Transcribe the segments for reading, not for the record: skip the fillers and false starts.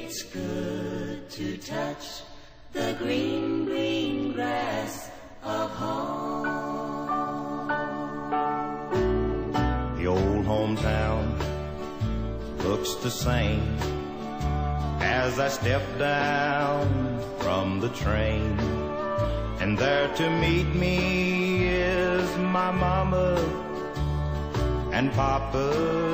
It's good to touch the green, green grass of home. The old hometown looks the same as I step down from the train. And there to meet me is my mama and papa.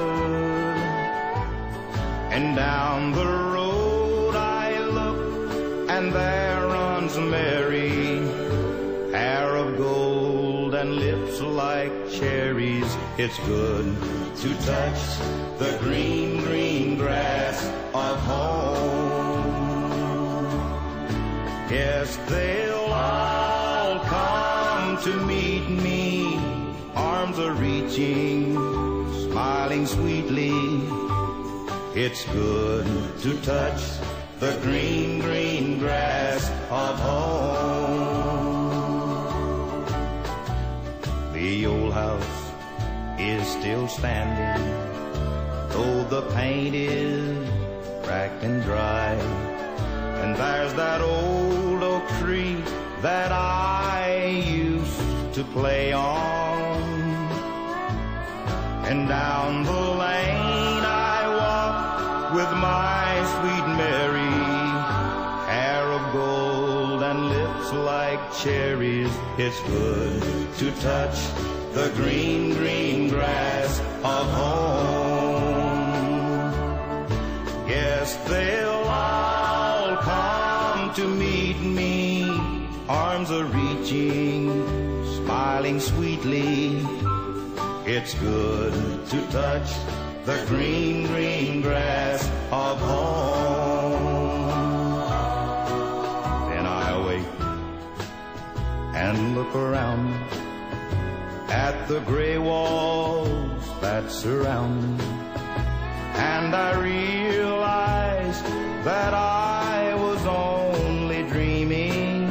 And down the road I look, and there runs Mary, hair of gold and lips like cherries. It's good to touch the green, green grass of home. Yes, they'll all come to meet me, arms are reaching, smiling sweetly. It's good to touch the green, green grass of home. The old house is still standing, though the paint is cracked and dry. And there's that old oak tree that I used to play on. And down the lane I walk with my sweet Mary, hair of gold and lips like cherries. It's good to touch the green, green grass of home. Yes, they'll all come to meet me, arms are reaching, smiling sweetly. It's good to touch the green, green grass of home. Then I wake and look around at the gray walls that surround me, and I realize that I was only dreaming.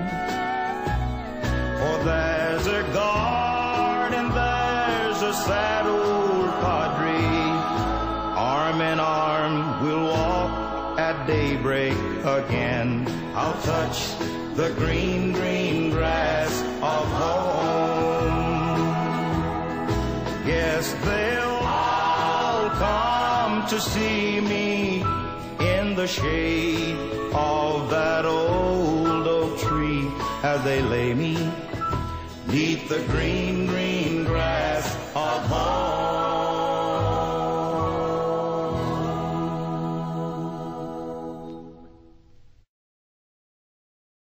For there's a garden, there's a sad old padre, arm in arm we'll walk at daybreak again. I'll touch the green, green grass of home. Yes, they'll all come to see me in the shade of that old oak tree as they lay me 'neath the green, green grass of home.